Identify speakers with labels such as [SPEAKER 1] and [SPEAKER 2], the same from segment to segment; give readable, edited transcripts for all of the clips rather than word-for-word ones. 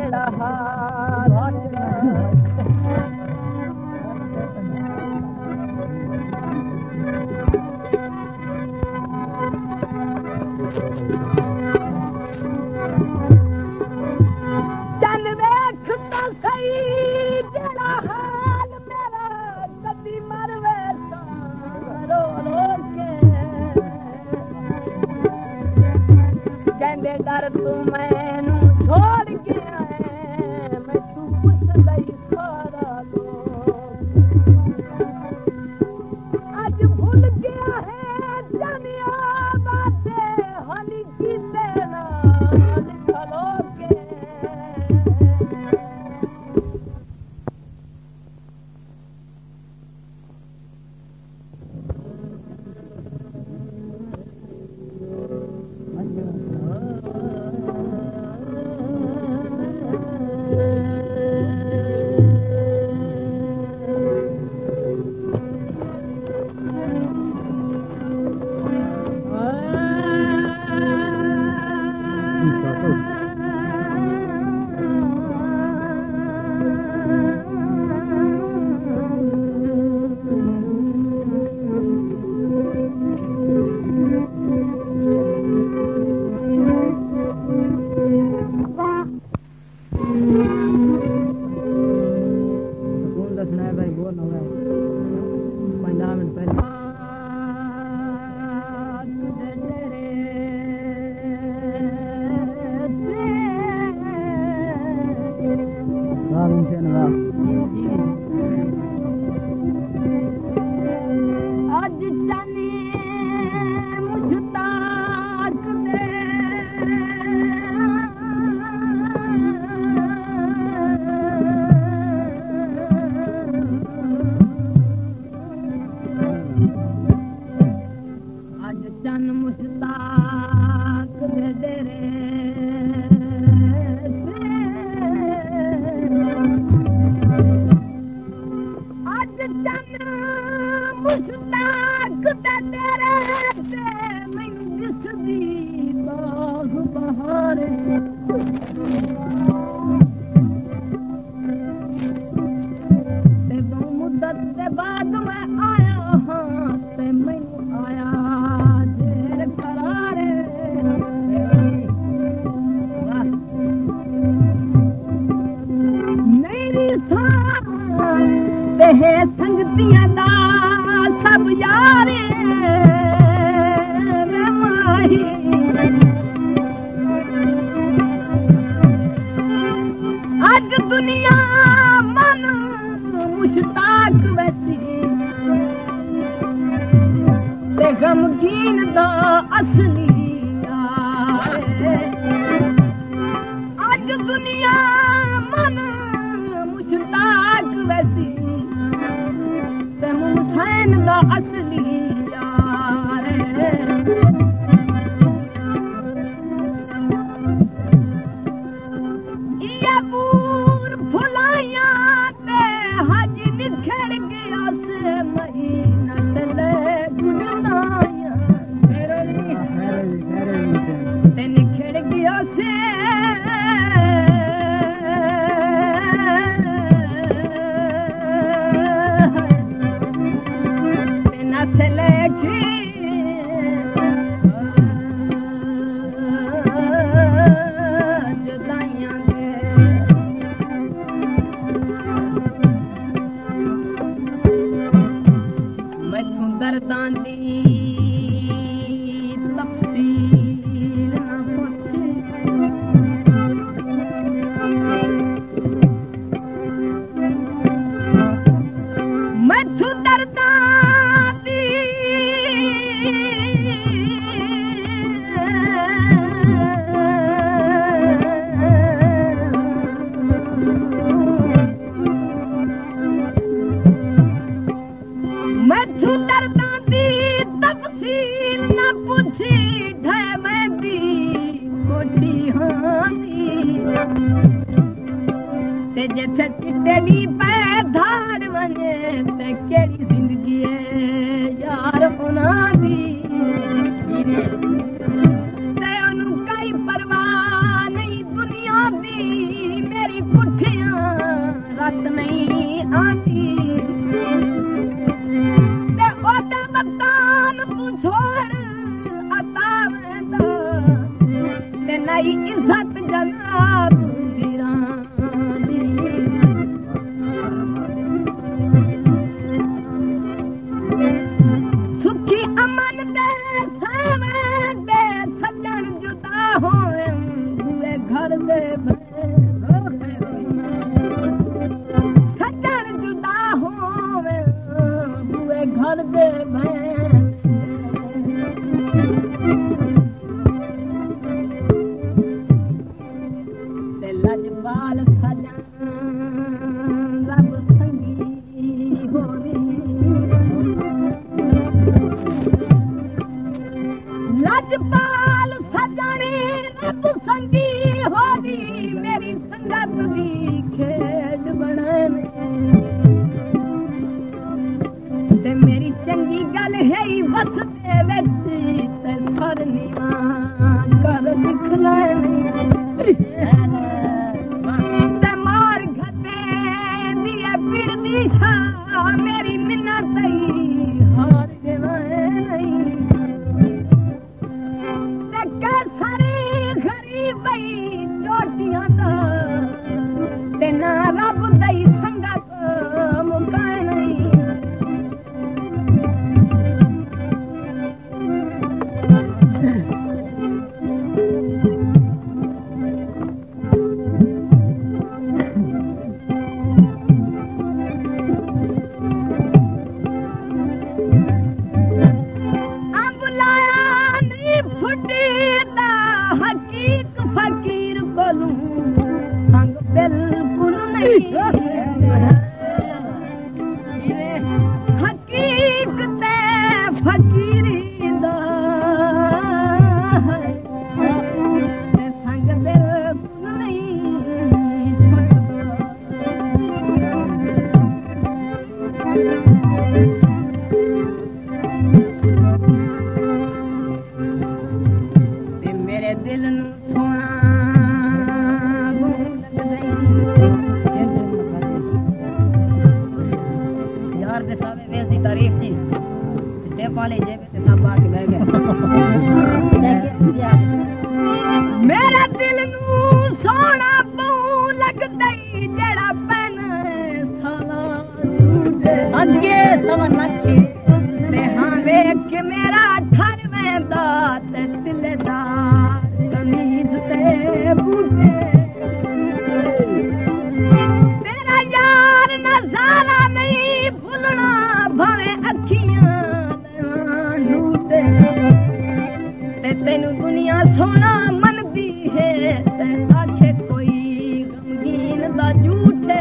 [SPEAKER 1] जेड़ा हाल चल देख तो सही जेड़ा हाल मेरा कदी मरवे रो रो के कहंदे डर तू मैनू छोड़ के आए मैं तू कुछ नहीं सारा लो आज भूल गया है जानिया बातें हनी की देना लिखलो के संगतियां दा सब यारे माही अज दुनिया मन मुश्ताक वैसी ते गमगीन दा असली अज दुनिया मन मुश्ताक वैसी हुसैन दा असली यार ये पूर भुलाया ते हज निखर गया से महीना चले गुजराया ते निखर गया से घर दे भैन ते लजपाल सजन रब संगी होरी लजपाल सजनी रब संगी होरी मेरी संगत दी खेड बनाने ते मेरी चंगी गल है बस दे विच ते सरनिया कर दिखलाने ते मार घटे दिए पिड़दी सा मेरी मिन्नत हार गए नहीं ते कैसरी गरीब चोटियां दा ते ना रब दई संगत मुकाए नहीं फकीर कोलू संग बिल्कुल नहीं हकीकत फकीरी दा संग बिल्कुल नहीं मेरे दिल सोना यार दे सावे वेस दी तारीफ जी टेप वाले जेब ते सब आके बह गए मेरे दिल नू सोना बहु लगदा जेड़ा पैन साला अगे सवा नखे ते हां वेख के मेरा ठर वेंदा ते दिलदार कमीज ते बूटे तेरा यार नजारा नहीं भूलना भावे अखियां लूटे ते तेनू दुनिया सोना मनदी है ते आखे कोई गमगीन दा झूठे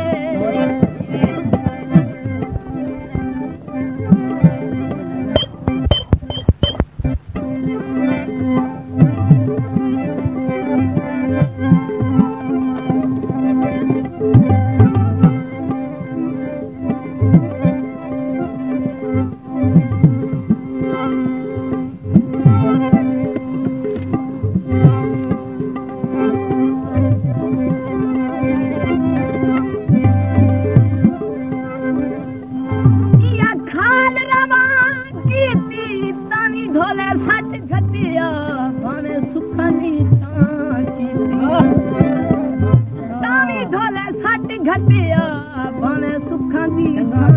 [SPEAKER 1] घटिया बने सुखा दी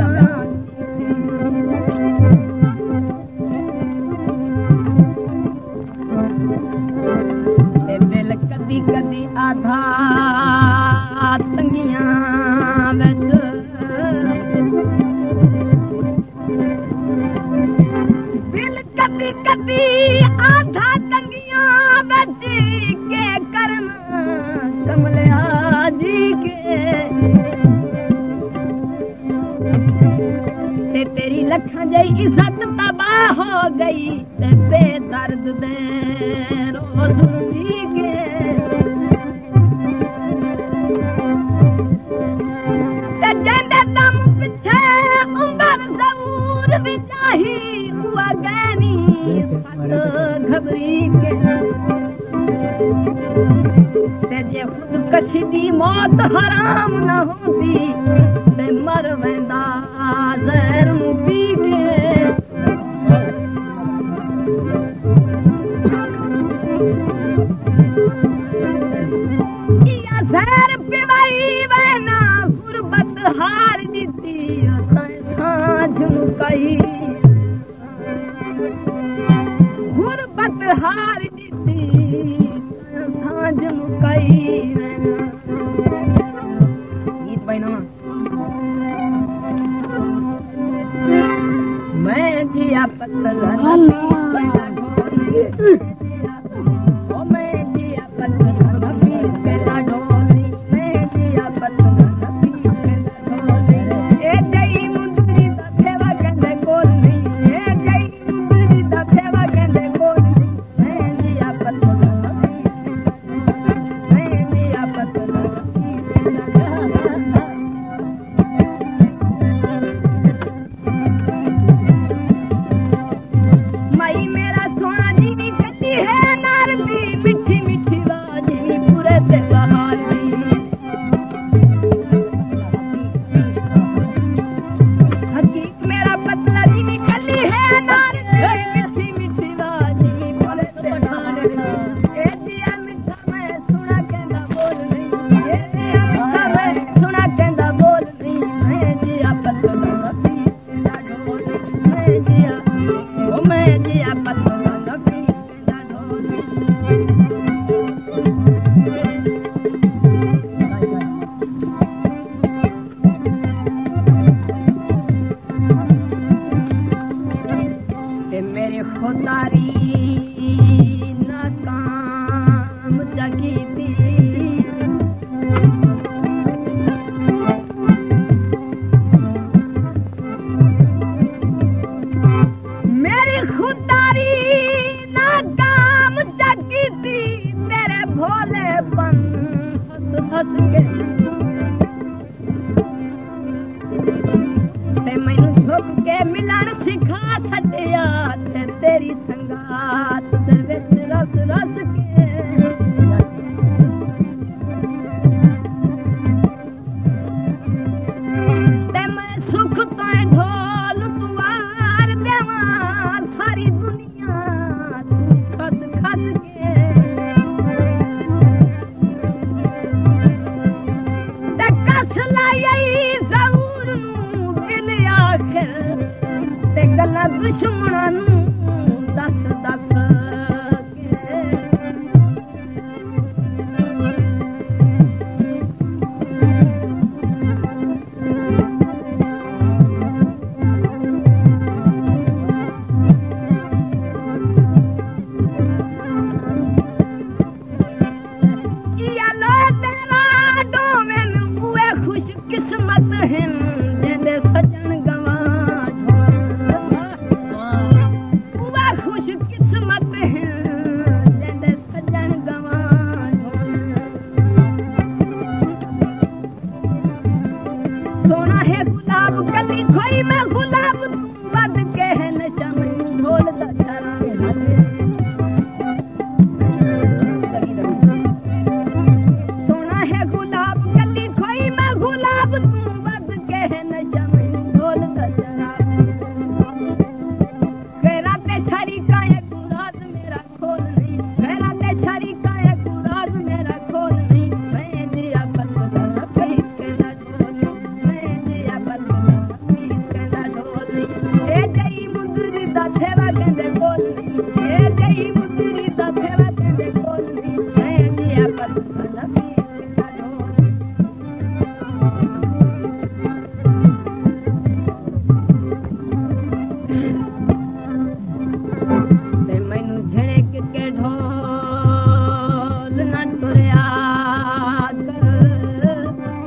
[SPEAKER 1] दिल कदी कदी आधा तंगियां बिच दिल कदी कदी आधा तंगियां बिच के करना कमलिया जी के ते तेरी लखा जई इज्जत तबाह हो गई ते बेदर्द दे रोज जी के ते जेंदे दम पिछे उंगल जरूर भी चाही हुआ गैनी सट घबरी के ते जे खुदकशी दी मौत हराम न होंदी ते मर वेंदा जहर नू पी के या जहर पिवाई वेना गुरबत हार दिती सांझ मुकाई गुरबत हार दिती सांझ मुकाई गीत भाई ना जिया पत्थर नफीस कहना ढोली ओ मैं जिया पत्थर नफीस कहना ढोली मैं जिया पत्थर नफीस कहना ढोली ए जई मुंदरी दा सेवा कहंदे कोल नहीं ए जई मुंदरी दा सेवा कहंदे कोल नहीं मैं जिया पत्थर नफीस मैं जिया पत्थर मई मेरा सोना जीवी कटी है नारदी मिठी मिठी बाजी पूरे से बहारी हकीक मेरा पतला जीवी कली है नारदी मिठी मिठी बाजी पूरे से बहारी ए दिया मिठा मैं सुना कहंदा बोल नहीं ए दिया मिठा मैं सुना कहंदा बोल नहीं मैं जिया पतला नफीस कहंदा ढोली मैं जिया ओ मैं जिया पतला नफीस कहंदा ढोली ए मेरे खुदारी नाकाम जगी थी मेरी खुदारी नाकाम जगी थी तेरे भोलेपन हंस हंस के ते मैनू झुक के मिलन सिखा छड़िया ते तेरी संगात दे विच रस रस के ते मैं सुख तो ढोल तुवार देवां सारी दुनिया तू खस खस के ते कस लाई जरूर नू दिल आखिर ते गल्लां दुश्मनां नू दस दस के या लो तेरा डोमेन उए खुश किस्मत हिन जेंदे सजन गवां उए खुश किस्मत हिन जेंदे सजन गवां सोना है गुलाब कली खोई में गुलाब तू बद के है नशा में ढोल दा छरा सोना है गुलाब कली खोई में गुलाब तू बद के है नशा में ढोल दा छरा फेरा ते छरी का एक रात मेरा खोल नहीं फेरा ते छरी का एक रात मेरा खोल नहीं मैं जिया पतला नफीस कहंदा ढोली मैं जिया पतला नफीस कहंदा ढोली ए जई मुंदरी दा सेवा कहंदे कोल नहीं ए जई मुंदरी दा सेवा कहंदे कोल नहीं मैं जिया पतला नफीस कहंदा ढोली ते मैनू झड़क के ढोल ना टुरिया कर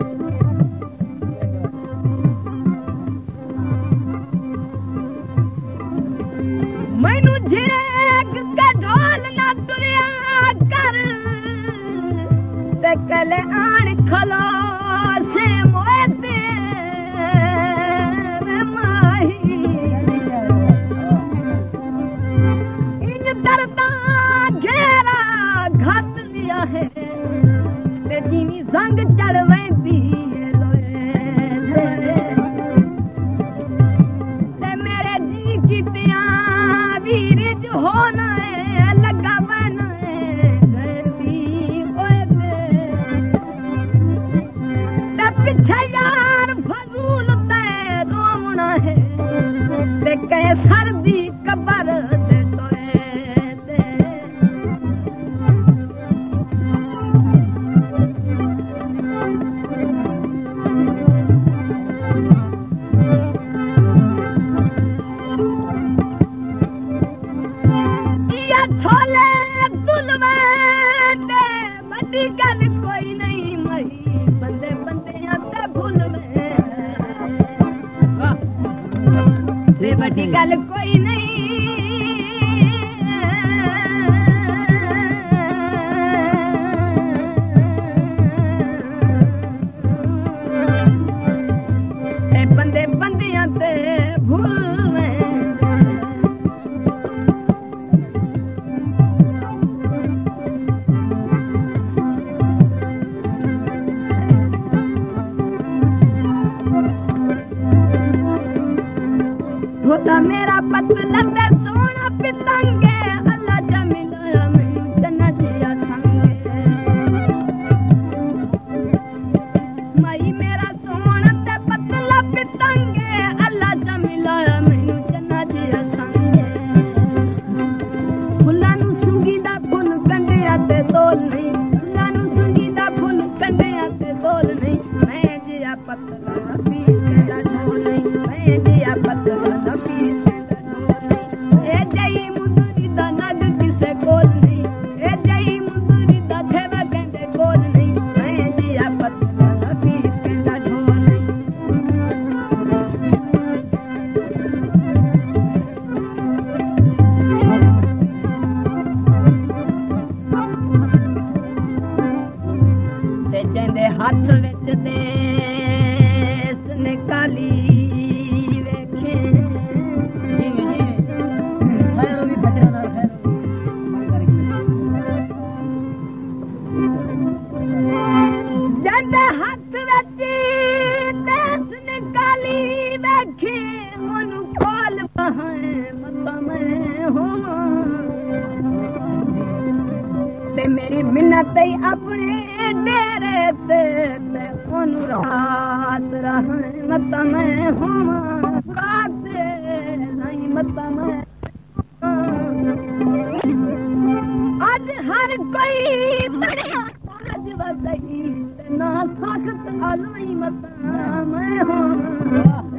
[SPEAKER 1] मैनू झड़क के ढोल ना टुरिया कर ते कल आन खलो से मोए ते माही इन दर्दा घेरा घट लिया है ते जीवी संग चढ़वेंदी ते मेरे जी कितिया वीर जो होना है लगा बना है ते पिछे यार फजूल ते रोवना है ते कहे सर्दी कबर ते टोए ते गल कोई नहीं बंदे बंदियां ते भूलवे होता मेरा पतला ते सोना पितंगे अल्लाह जमीला मैनू जन्नत दिया संगे मई मेरा सोना ते पतला पितंगे अल्लाह जमीला मैनू जन्नत दिया संगे फुल्लां नू सुंगी दा फुल कंडिया ते तोल नहीं फुल्लां नू सुंगी दा फुल कंडिया ते तोल नहीं मैं जिया पतला नबी दा ढोल नहीं मैं जिया पतला हथ विच देस निकाली वेखे जद हथ विच देस निकाली वेखे ओनू खोल बहाए मता मैं होवां ते मेरी मिन्नत अपने डेरे ते ओनू रात रहने मत मैं होवां रात नहीं मत मैं अज हर कोई तड़िया आज वदई ते ना सख्त अलई मत मैं होवां